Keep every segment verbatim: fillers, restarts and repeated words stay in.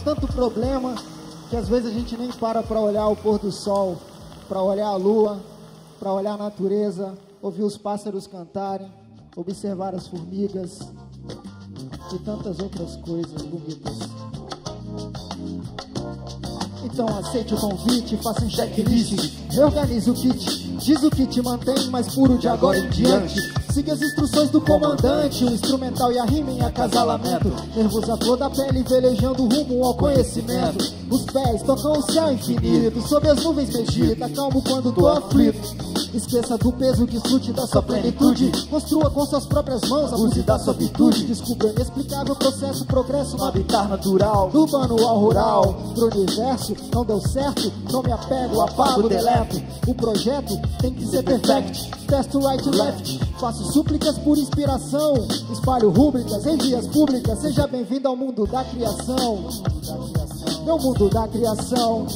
tanto problema que às vezes a gente nem para para olhar o pôr do sol, para olhar a lua, para olhar a natureza, ouvir os pássaros cantarem, observar as formigas e tantas outras coisas bonitas. Então aceite o convite, faça um checklist, reorganize o kit, diz o que te mantém mais puro de agora em diante. Siga as instruções do comandante, o instrumental e a rima em acasalamento. Nervos à flor da pele, velejando rumo ao conhecimento. Os pés tocam o céu infinito, sob as nuvens medita, calmo quando tô aflito. Esqueça do peso, desfrute da sua plenitude. Construa com suas próprias mãos, abuse da sua virtude. Descubra o inexplicável processo, progresso no habitat natural. Do urbano ao rural, pro universo, não deu certo, não me apego, apago, deleto. O projeto tem que ser perfect, testo right e left. Faço súplicas por inspiração, espalho rúbricas em vias públicas. Seja bem-vindo ao mundo da criação, meu mundo da criação.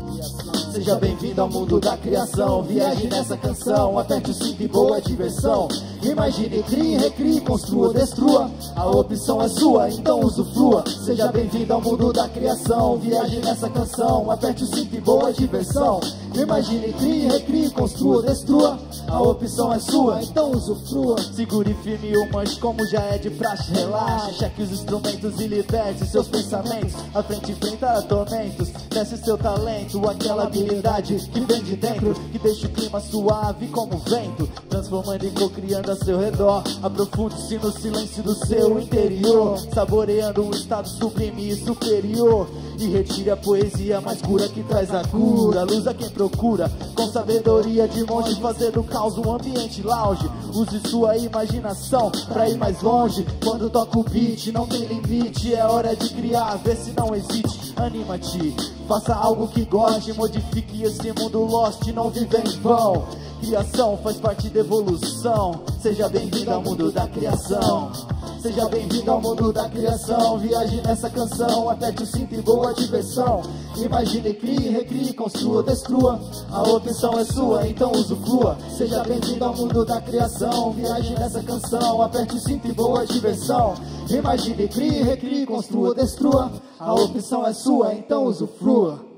Seja bem-vindo ao mundo da criação. Viaje nessa canção, aperte o cinto e boa diversão. Imagine, crie, recrie, construa, destrua. A opção é sua, então usufrua. Seja bem-vindo ao mundo da criação. Viaje nessa canção, aperte o cinto e boa diversão. Imagine, crie, recrie, construa, destrua. A opção é sua, então usufrua. Segure firme o manche como já é de praxe. Relaxe, cheque os instrumentos e liberte seus pensamentos. A frente enfrenta tormentos, desce seu talento, aquela habilidade que vem de dentro, que deixa o clima suave como vento, transformando e co-criando a seu redor. Aprofunde-se no silêncio do seu interior, saboreando um estado sublime e superior. E retire a poesia mais pura que traz a cura. Luz a quem procura, com sabedoria de monge, fazer do caos um ambiente lounge. Use sua imaginação pra ir mais longe. Quando toca o beat, não tem limite. É hora de criar, vê se não hesite. Anima-te, faça algo que goste. Modifique esse mundo lost, não vive em vão. Criação faz parte da evolução. Seja bem-vindo ao mundo da criação. Seja bem-vindo ao mundo da criação. Viaje nessa canção, aperte o cinto e boa diversão. Imagine, crie, recrie, construa, destrua. A opção é sua, então usufrua. Seja bem-vindo ao mundo da criação. Viaje nessa canção, aperte o cinto e boa diversão. Imagine, crie, recrie, construa, destrua. A opção é sua, então usufrua.